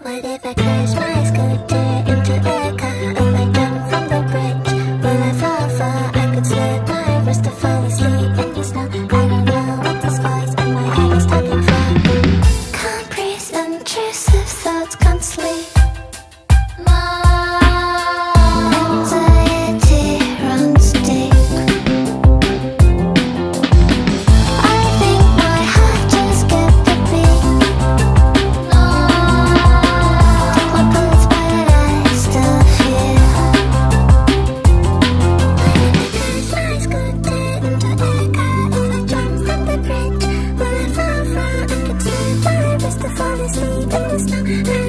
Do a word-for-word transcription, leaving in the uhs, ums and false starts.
What if I crash my scooter into a car? If I jump from the bridge, will I fall far? I could slip my wrist to fall asleep in the snow. I don't know what this voice in my head is talking for. Can't breathe, intrusive thoughts, can't sleep. Fall asleep in the snow.